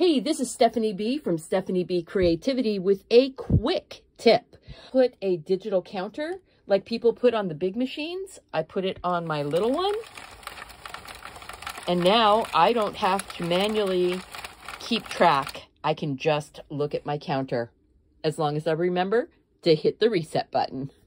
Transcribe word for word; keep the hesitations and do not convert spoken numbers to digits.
Hey, this is Stephanie B from Stephanie B Creativity with a quick tip. Put a digital counter like people put on the big machines. I put it on my little one. And now I don't have to manually keep track. I can just look at my counter as long as I remember to hit the reset button.